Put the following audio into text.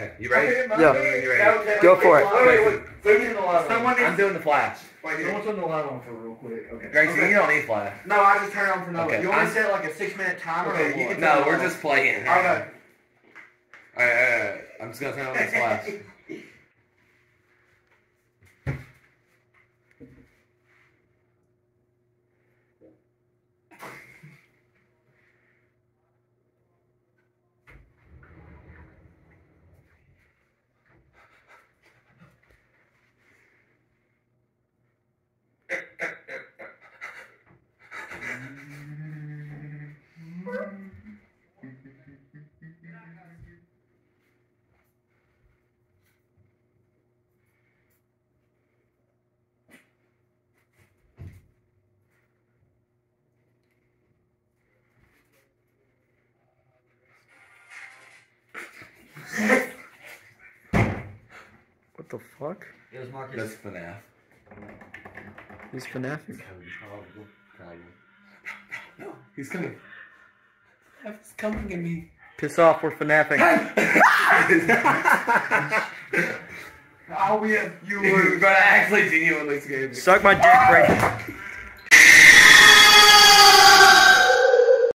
Okay, you ready? Yeah. You ready? Go for it. Wait. Who's in the light on? I'm doing the flash. Someone turn the light on for real quick. Okay. Grayson, you don't need flash. No, I just turned on for no. Okay. You want to set like a 6-minute timer? Okay, or you what? can. No, we're just playing. Okay. Alright. I'm just gonna turn on this flash. What the fuck? It was Marcus. That's FNAF. He's FNAF'ing. No, he's coming. He's coming at me. Piss off, we're FNAF'ing. Oh, yeah, you were. But I actually genuinely scared me. Suck my dick, Grayson.